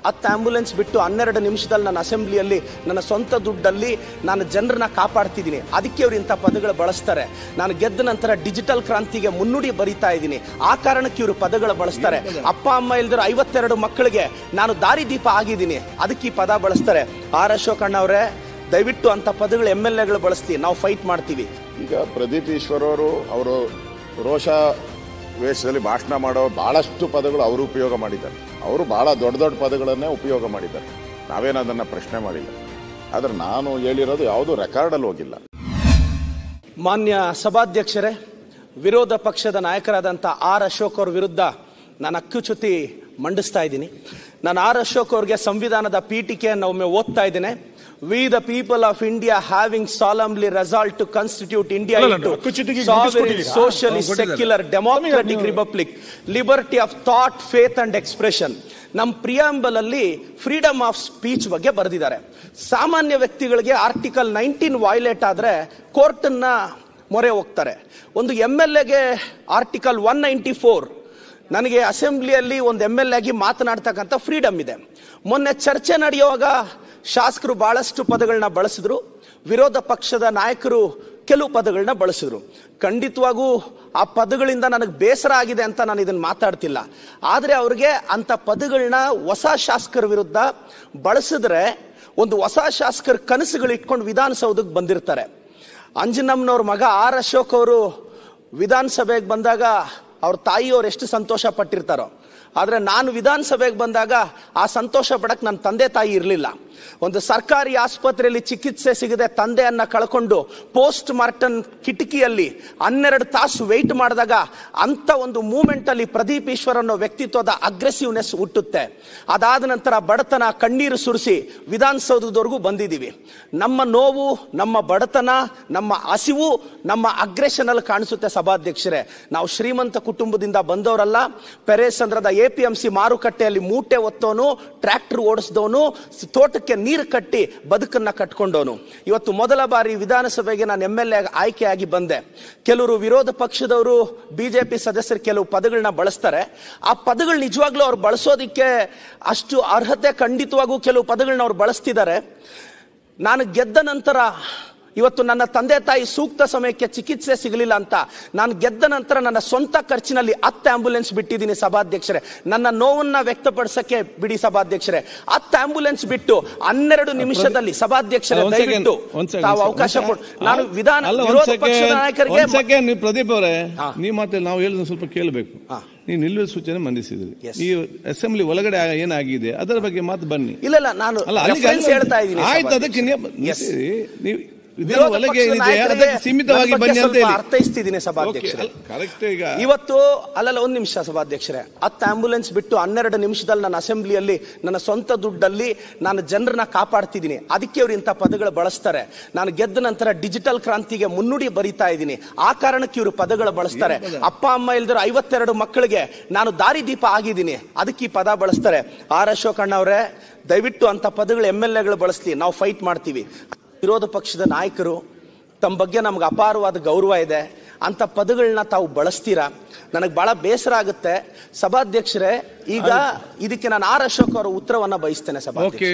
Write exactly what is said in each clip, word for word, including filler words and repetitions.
ಹತ್ತು ಆಂಬ್ಯುಲೆನ್ಸ್ ಬಿಟ್ಟು ಹನ್ನೆರಡು ನಿಮಿಷದಲ್ಲಿ ನನ್ನ ಅಸೆಂಬ್ಲಿಯಲ್ಲಿ ನನ್ನ ಸ್ವಂತ ದುಡ್ಡಲ್ಲಿ ನಾನು ಜನರನ್ನ ಕಾಪಾಡ್ತಿದ್ದೀನಿ. ಅದಕ್ಕೆ ಅವ್ರು ಇಂಥ ಪದಗಳು ಬಳಸ್ತಾರೆ. ನಾನು ಗೆದ್ದ ನಂತರ ಡಿಜಿಟಲ್ ಕ್ರಾಂತಿಗೆ ಮುನ್ನುಡಿ ಬರಿತಾ ಇದ್ದೀನಿ, ಆ ಕಾರಣಕ್ಕೆ ಇವರು ಪದಗಳು ಬಳಸ್ತಾರೆ. ಅಪ್ಪ ಅಮ್ಮ ಇಲ್ದಿರೋ ಐವತ್ತೆರಡು ಮಕ್ಕಳಿಗೆ ನಾನು ದಾರಿದೀಪ ಆಗಿದ್ದೀನಿ, ಅದಕ್ಕೆ ಈ ಪದ ಬಳಸ್ತಾರೆ. ಆರ್ ಅಶೋಕಣ್ಣ ಅವರೇ, ದಯವಿಟ್ಟು ಅಂತ ಪದಗಳು ಎಮ್ ಎಲ್ ಎಗಳು ಬಳಸ್ತೀವಿ, ನಾವು ಫೈಟ್ ಮಾಡ್ತೀವಿ. ಈಗ ಪ್ರದೀಪ್ ಈಶ್ವರ್ ಅವರು ಅವರು ರೋಷ ವೇಷದಲ್ಲಿ ಭಾಷಣ ಮಾಡೋ ಬಹಳಷ್ಟು ಪದಗಳು ಅವರು ಉಪಯೋಗ ಮಾಡಿದ್ದಾರೆ. ಅವರು ಬಹಳ ದೊಡ್ಡ ದೊಡ್ಡ ಪದಗಳನ್ನೇ ಉಪಯೋಗ ಮಾಡಿದ್ದಾರೆ. ನಾವೇನು ಅದನ್ನು ಪ್ರಶ್ನೆ ಮಾಡಿಲ್ಲ. ಆದರೆ ನಾನು ಹೇಳಿರೋದು ಯಾವುದು ರೆಕಾರ್ಡಲ್ಲಿ ಹೋಗಿಲ್ಲ. ಮಾನ್ಯ ಸಭಾಧ್ಯಕ್ಷರೇ, ವಿರೋಧ ಪಕ್ಷದ ನಾಯಕರಾದಂಥ ಆರ್ ಅಶೋಕ್ ಅವ್ರ ವಿರುದ್ಧ ನಾನು ಅಕ್ಕುಚ್ಯುತಿ ಮಂಡಿಸ್ತಾ ಇದ್ದೀನಿ. ನಾನು ಆರ್ ಅಶೋಕ್ ಅವ್ರಿಗೆ ಸಂವಿಧಾನದ ಪೀಠಿಕೆಯನ್ನು ಒಮ್ಮೆ ಓದ್ತಾ ಇದ್ದೇನೆ. We the people of India having solemnly resolved to constitute India into sovereign, socialist, secular, democratic republic, liberty of thought, faith and expression. ನಮ್ಮ ಪ್ರಿಯಾಂಬಲ್ ಅಲ್ಲಿ ಫ್ರೀಡಮ್ ಆಫ್ ಸ್ಪೀಚ್ ಬಗ್ಗೆ ಬರೆದಿದ್ದಾರೆ. ಸಾಮಾನ್ಯ ವ್ಯಕ್ತಿಗಳಿಗೆ ಆರ್ಟಿಕಲ್ ನೈನ್ಟೀನ್ ವೈಲೇಟ್ ಆದ್ರೆ ಕೋರ್ಟ್ ಅನ್ನ ಮೊರೆ ಹೋಗ್ತಾರೆ. ಒಂದು ಎಂ ಎಲ್ ಎಗೆ ಆರ್ಟಿಕಲ್ ಒನ್ ನೈಂಟಿ ಫೋರ್ ನನಗೆ ಅಸೆಂಬ್ಲಿಯಲ್ಲಿ ಒಂದು ಎಂ ಎಲ್ ಎ ಆಗಿ ಮಾತನಾಡ್ತಕ್ಕಂಥ ಫ್ರೀಡಮ್ ಇದೆ. ಮೊನ್ನೆ ಚರ್ಚೆ ನಡೆಯುವಾಗ ಶಾಸಕರು ಬಹಳಷ್ಟು ಪದಗಳನ್ನ ಬಳಸಿದ್ರು, ವಿರೋಧ ಪಕ್ಷದ ನಾಯಕರು ಕೆಲವು ಪದಗಳನ್ನ ಬಳಸಿದ್ರು. ಖಂಡಿತವಾಗೂ ಆ ಪದಗಳಿಂದ ನನಗೆ ಬೇಸರ ಆಗಿದೆ ಅಂತ ನಾನು ಇದನ್ನ ಮಾತಾಡ್ತಿಲ್ಲ. ಆದರೆ ಅವ್ರಿಗೆ ಅಂತ ಪದಗಳನ್ನ ಹೊಸ ಶಾಸಕರ ವಿರುದ್ಧ ಬಳಸಿದ್ರೆ ಒಂದು ಹೊಸ ಶಾಸಕರ ಕನಸುಗಳು ಇಟ್ಕೊಂಡು ವಿಧಾನಸೌಧಕ್ಕೆ ಬಂದಿರ್ತಾರೆ. ಅಂಜನಮ್ಮನವ್ರ ಮಗ ಆರ್ ಅಶೋಕ್ ಅವರು ವಿಧಾನಸಭೆಗೆ ಬಂದಾಗ ಅವ್ರ ತಾಯಿಯವ್ರು ಎಷ್ಟು ಸಂತೋಷ ಪಟ್ಟಿರ್ತಾರೋ, ಆದರೆ ನಾನು ವಿಧಾನಸಭೆಗೆ ಬಂದಾಗ ಆ ಸಂತೋಷ ಪಡಕ್ ನನ್ನ ತಂದೆ ತಾಯಿ ಇರಲಿಲ್ಲ. ಒಂದು ಸರ್ಕಾರಿ ಆಸ್ಪತ್ರೆಯಲ್ಲಿ ಚಿಕಿತ್ಸೆ ಸಿಗದೆ ತಂದೆಯನ್ನ ಕಳ್ಕೊಂಡು ಪೋಸ್ಟ್ ಮಾರ್ಟಮ್ ಕಿಟಕಿಯಲ್ಲಿ ಹನ್ನೆರಡು ತಾಸು ವೆಯ್ಟ್ ಮಾಡಿದಾಗ ಅಂತ ಒಂದು ಮೂಮೆಂಟ್ ಅಲ್ಲಿ ಪ್ರದೀಪ್ ಈಶ್ವರ್ ಅನ್ನೋ ವ್ಯಕ್ತಿತ್ವದ ಅಗ್ರೆಸಿವ್ನೆಸ್ ಹುಟ್ಟುತ್ತೆ. ಅದಾದ ನಂತರ ಬಡತನ ಕಣ್ಣೀರು ಸುರಿಸಿ ವಿಧಾನಸೌಧದವರೆಗೂ ಬಂದಿದ್ದೀವಿ. ನಮ್ಮ ನೋವು, ನಮ್ಮ ಬಡತನ, ನಮ್ಮ ಹಸಿವು ನಮ್ಮ ಅಗ್ರೆಷನ್ ಅಲ್ಲಿ ಕಾಣಿಸುತ್ತೆ. ಸಭಾಧ್ಯಕ್ಷರೇ, ನಾವು ಶ್ರೀಮಂತ ಕುಟುಂಬದಿಂದ ಬಂದವರಲ್ಲ. ಪೆರೇಸಂದ್ರದ ಎ ಪಿ ಎಂ ಸಿ ಮಾರುಕಟ್ಟೆಯಲ್ಲಿ ಮೂಟೆ ಒತ್ತೋನು, ಟ್ರ್ಯಾಕ್ಟರ್ ಓಡಿಸಿದವನು, ತೋಟಕ್ಕೆ ನೀರು ಕಟ್ಟಿ ಬದುಕನ್ನ ಕಟ್ಕೊಂಡವನು. ಇವತ್ತು ಮೊದಲ ಬಾರಿ ವಿಧಾನಸಭೆಗೆ ನಾನು ಎಂ ಎಲ್ ಎ ಆಯ್ಕೆಯಾಗಿ ಬಂದೆ. ಕೆಲವರು ವಿರೋಧ ಪಕ್ಷದವರು, ಬಿಜೆಪಿ ಸದಸ್ಯರು ಕೆಲವು ಪದಗಳನ್ನ ಬಳಸ್ತಾರೆ. ಆ ಪದಗಳು ನಿಜವಾಗ್ಲೂ ಅವ್ರು ಬಳಸೋದಿಕ್ಕೆ ಅಷ್ಟು ಅರ್ಹತೆ ಖಂಡಿತವಾಗೂ ಕೆಲವು ಪದಗಳನ್ನ ಅವ್ರು ಬಳಸ್ತಿದ್ದಾರೆ. ನಾನು ಗೆದ್ದ ನಂತರ ಇವತ್ತು ನನ್ನ ತಂದೆ ತಾಯಿ ಸೂಕ್ತ ಸಮಯಕ್ಕೆ ಚಿಕಿತ್ಸೆ ಸಿಗಲಿಲ್ಲ ಅಂತ ನಾನು ಗೆದ್ದ ನಂತರ ನನ್ನ ಸ್ವಂತ ಖರ್ಚಿನಲ್ಲಿ ಹತ್ತು ಆಂಬ್ಯುಲೆನ್ಸ್ ಬಿಟ್ಟಿದ್ದೀನಿ. ಸಭಾಧ್ಯಕ್ಷರೇ, ನನ್ನ ನೋವನ್ನ ವ್ಯಕ್ತಪಡಿಸಕ್ಕೆ ಬಿಡಿ ಸಭಾಧ್ಯಕ್ಷರೇ. ಹತ್ತು ಆಂಬ್ಯುಲೆನ್ಸ್ ಬಿಟ್ಟು ಹನ್ನೆರಡು ನಿಮಿಷದಲ್ಲಿ ಸಭಾಧ್ಯಕ್ಷರೇ ದಯವಿಟ್ಟು ತಾವು ಅವಕಾಶ ಕೊಟ್ಟು ನಾನು ವಿಧಾನ ವಿರೋಧ ಪಕ್ಷದ ನಾಯಕರಿಗೆ. ಪ್ರದೀಪ್ ಅವರೇ, ನೀವು ಮಾತ್ರ ನಾವು ಹೇಳಿದ ಸ್ವಲ್ಪ ಕೇಳಬೇಕು. ನೀವು ನಿಲ್ಲುವ ಸೂಚನೆ ಮಂಡಿಸಿದ್ರಿ. ಈ ಅಸೆಂಬ್ಲಿ ಒಳಗಡೆ ಏನಾಗಿದೆ ಅದರ ಬಗ್ಗೆ ಮಾತು ಬನ್ನಿ. ಇಲ್ಲ ಇಲ್ಲ, ನಾನು ಹೇಳ್ತಾ ಇದ್ದೀನಿ. ಆಯ್ತು, ಅದಕ್ಕೆ ನೀವು ಸೀಮಿತವಾಗಿ ಬನ್ನಿ ಅಂತ ಅರ್ಥೈಸ್ತಿದ್ದೀನಿ ಸಭಾಧ್ಯಕ್ಷರೇ. ಇವತ್ತು ಅಲ್ಲಲ್ಲ ಒಂದ್ ನಿಮಿಷ ಸಭಾಧ್ಯಕ್ಷರೇ, ಹತ್ತು ಆಂಬ್ಯುಲೆನ್ಸ್ ಬಿಟ್ಟು ಹನ್ನೆರಡು ನಿಮಿಷದಲ್ಲಿ ನನ್ನ ಅಸೆಂಬ್ಲಿಯಲ್ಲಿ ನನ್ನ ಸ್ವಂತ ದುಡ್ಡಲ್ಲಿ ನಾನು ಜನರನ್ನ ಕಾಪಾಡ್ತಿದ್ದೀನಿ, ಅದಕ್ಕೆ ಅವ್ರು ಇಂಥ ಪದಗಳು ಬಳಸ್ತಾರೆ. ನಾನು ಗೆದ್ದ ನಂತರ ಡಿಜಿಟಲ್ ಕ್ರಾಂತಿಗೆ ಮುನ್ನುಡಿ ಬರಿತಾ ಇದ್ದೀನಿ, ಆ ಕಾರಣಕ್ಕೆ ಇವರು ಪದಗಳು ಬಳಸ್ತಾರೆ. ಅಪ್ಪ ಅಮ್ಮ ಇಲ್ದಿರೋ ಐವತ್ತೆರಡು ಮಕ್ಕಳಿಗೆ ನಾನು ದಾರಿದೀಪ ಆಗಿದ್ದೀನಿ, ಅದಕ್ಕೆ ಈ ಪದ ಬಳಸ್ತಾರೆ. ಆರ್ ಅಶೋಕಣ್ಣ ಅವರೇ, ದಯವಿಟ್ಟು ಅಂತ ಪದಗಳು ಎಂ ಎಲ್ ಎಗಳು ಬಳಸ್ತೀವಿ, ನಾವು ಫೈಟ್ ಮಾಡ್ತೀವಿ. ವಿರೋಧ ಪಕ್ಷದ ನಾಯಕರು, ತಮ್ಮ ಬಗ್ಗೆ ನಮ್ಗೆ ಅಪಾರವಾದ ಗೌರವ ಇದೆ, ಅಂತ ಪದಗಳನ್ನ ತಾವು ಬಳಸ್ತೀರಾ, ನನಗೆ ಬಹಳ ಬೇಸರ ಆಗುತ್ತೆ. ಸಭಾಧ್ಯಕ್ಷರೇ, ಈಗ ಇದಕ್ಕೆ ನಾನು ಆರ್ ಅಶೋಕ್ ಅವರ ಉತ್ತರವನ್ನ ಬಯಸ್ತೇನೆ. ಸಭಾಧ್ಯಕ್ಷ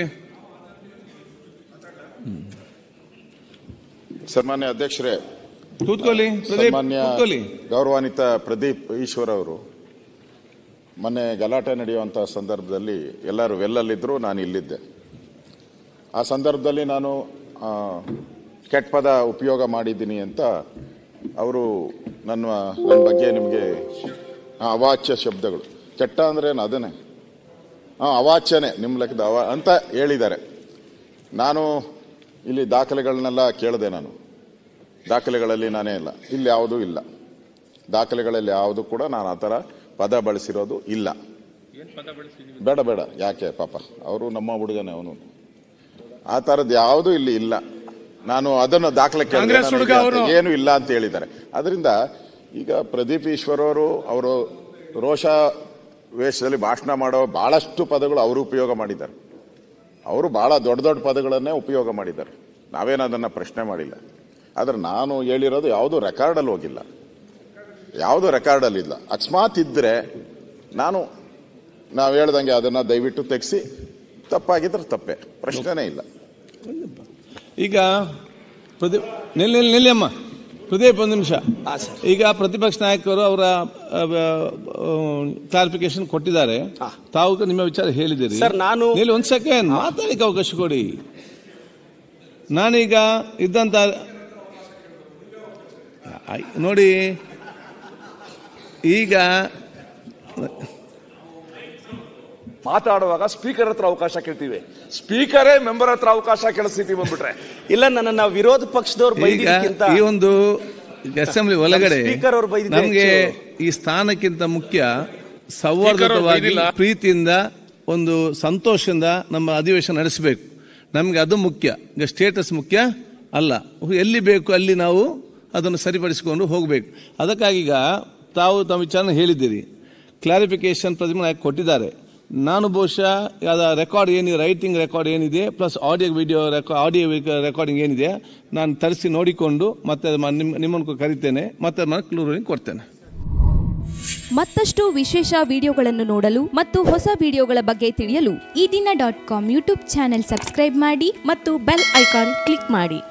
ಸನ್ಮಾನ್ಯ ಅಧ್ಯಕ್ಷರೇ, ಕೂತ್ಕೊಳ್ಳಿ. ಸನ್ಮಾನ್ಯ ಗೌರವಾನ್ವಿತ ಪ್ರದೀಪ್ ಈಶ್ವರ್ ಅವರು ಮೊನ್ನೆ ಗಲಾಟೆ ನಡೆಯುವಂಥ ಸಂದರ್ಭದಲ್ಲಿ ಎಲ್ಲರೂ ವೆಲ್ಲಲ್ಲಿದ್ದರು, ನಾನು ಇಲ್ಲಿದ್ದೆ. ಆ ಸಂದರ್ಭದಲ್ಲಿ ನಾನು ಕೆಟ್ಟ ಪದ ಉಪಯೋಗ ಮಾಡಿದ್ದೀನಿ ಅಂತ ಅವರು ನನ್ನ ನನ್ನ ಬಗ್ಗೆ ನಿಮಗೆ ಅವಾಚ್ಯ ಶಬ್ದಗಳು, ಕೆಟ್ಟ ಅಂದ್ರೇನು ಅದನ್ನೇ ಹಾಂ ಅವಾಚ್ಯನೇ ನಿಮ್ಮ ಲೆಕ್ಕದ ಅವ ಅಂತ ಹೇಳಿದ್ದಾರೆ. ನಾನು ಇಲ್ಲಿ ದಾಖಲೆಗಳನ್ನೆಲ್ಲ ಕೇಳಿದೆ. ನಾನು ದಾಖಲೆಗಳಲ್ಲಿ ನಾನೇ ಇಲ್ಲ, ಇಲ್ಲಿ ಯಾವುದೂ ಇಲ್ಲ. ದಾಖಲೆಗಳಲ್ಲಿ ಯಾವುದು ಕೂಡ ನಾನು ಆ ಥರ ಪದ ಬಳಸಿರೋದು ಇಲ್ಲ. ಬೇಡ ಬೇಡ, ಯಾಕೆ ಪಾಪ ಅವರು ನಮ್ಮ ಹುಡುಗನೇ, ಅವನು ಆ ಥರದ್ದು ಯಾವುದೂ ಇಲ್ಲಿ ಇಲ್ಲ. ನಾನು ಅದನ್ನು ದಾಖಲೆ ಏನು ಇಲ್ಲ ಅಂತ ಹೇಳಿದ್ದಾರೆ. ಅದರಿಂದ ಈಗ ಪ್ರದೀಪ್ ಈಶ್ವರ್ ಅವರು ಅವರು ರೋಷ ವೇಷದಲ್ಲಿ ಭಾಷಣ ಮಾಡೋ ಬಹಳಷ್ಟು ಪದಗಳು ಅವರು ಉಪಯೋಗ ಮಾಡಿದ್ದಾರೆ. ಅವರು ಬಹಳ ದೊಡ್ಡ ದೊಡ್ಡ ಪದಗಳನ್ನೇ ಉಪಯೋಗ ಮಾಡಿದ್ದಾರೆ. ನಾವೇನು ಅದನ್ನು ಪ್ರಶ್ನೆ ಮಾಡಿಲ್ಲ. ಆದರೆ ನಾನು ಹೇಳಿರೋದು ಯಾವುದು ರೆಕಾರ್ಡಲ್ಲಿ ಹೋಗಿಲ್ಲ, ಯಾವುದು ರೆಕಾರ್ಡಲ್ಲಿ ಇಲ್ಲ. ಅಕಸ್ಮಾತ್ ಇದ್ದರೆ ನಾನು ನಾವು ಹೇಳ್ದಂಗೆ ಅದನ್ನು ದಯವಿಟ್ಟು ತೆಗೆಸಿ ತಪ್ಪಾಗಿದ್ರೆ ತಪ್ಪೇ, ಪ್ರಶ್ನೆನೇ ಇಲ್ಲ. ಈಗ ಪ್ರತಿ ನೆಲ್ ನೆಲ್ ನೆಲ್ಲಿಯಮ್ಮ ಪ್ರದೀಪ್ ಒಂದು ನಿಮಿಷ. ಈಗ ಪ್ರತಿಪಕ್ಷ ನಾಯಕರು ಅವರ ಕ್ಲಾರಿಫಿಕೇಶನ್ ಕೊಟ್ಟಿದ್ದಾರೆ, ತಾವು ನಿಮ್ಮ ವಿಚಾರ ಹೇಳಿದ್ದೀರಿ. ನಾನು ಒಂದು ಸೆಕೆಂಡ್ ಮಾತಾಡಲಿಕ್ಕೆ ಅವಕಾಶ ಕೊಡಿ. ನಾನೀಗ ಇದ್ದಂತ ನೋಡಿ, ಈಗ ಮಾತಾಡುವಾಗ ಸ್ಪೀಕರ್ ಹತ್ರ ಅವಕಾಶ ಕೇಳ್ತೀವಿ, ಸ್ಪೀಕರೇ ಮೆಂಬರ್ ಹತ್ರ ಅವಕಾಶ ಕೇಳಿಸ್ತೀವಿ ಬಂದ್ಬಿಟ್ರೆ. ಇಲ್ಲ, ನನ್ನ ವಿರೋಧ ಪಕ್ಷದವ್ರು ಈ ಒಂದು ಅಸೆಂಬ್ಲಿ ಒಳಗಡೆ ನಮ್ಗೆ ಈ ಸ್ಥಾನಕ್ಕಿಂತ ಮುಖ್ಯ ಸೌಹಾರ್ದವಾಗಿ ಪ್ರೀತಿಯಿಂದ ಒಂದು ಸಂತೋಷದಿಂದ ನಮ್ಮ ಅಧಿವೇಶನ ನಡೆಸಬೇಕು. ನಮ್ಗೆ ಅದು ಮುಖ್ಯ. ಈಗ ಸ್ಟೇಟಸ್ ಮುಖ್ಯ ಅಲ್ಲ. ಎಲ್ಲಿ ಬೇಕು ಅಲ್ಲಿ ನಾವು ಅದನ್ನು ಸರಿಪಡಿಸಿಕೊಂಡು ಹೋಗಬೇಕು. ಅದಕ್ಕಾಗಿ ಈಗ ತಾವು ತಮ್ಮ ವಿಚಾರ ಹೇಳಿದ್ದೀರಿ, ಕ್ಲಾರಿಫಿಕೇಶನ್ ಪ್ರತಿಮೆ ನಾಯಕ ಕೊಟ್ಟಿದ್ದಾರೆ. ನಾನು ಬಹುಶಃ ಅದ ರೆಕಾರ್ಡ್ ಏನಿದೆ, ರೈಟಿಂಗ್ ರೆಕಾರ್ಡ್ ಏನಿದೆ plus audio video audio recording ಏನಿದೆ ನಾನು ತರಿಸಿ ನೋಡಿಕೊಂಡು ಮತ್ತೆ ನಿಮ್ಮನ್ನು ಕರಿತೇನೆ, ಮತ್ತೆ ನಾನು ಕ್ಲೂರಿಂಗ್ ಕೊಡ್ತೇನೆ. ಮತ್ತಷ್ಟು ವಿಶೇಷ ವಿಡಿಯೋಗಳನ್ನು ನೋಡಲು ಮತ್ತು ಹೊಸ ವಿಡಿಯೋಗಳ ಬಗ್ಗೆ ತಿಳಿಯಲು ಈ ದಿನ dot com YouTube channel subscribe ಮಾಡಿ ಮತ್ತು ಬೆಲ್ ಐಕಾನ್ ಕ್ಲಿಕ್ ಮಾಡಿ.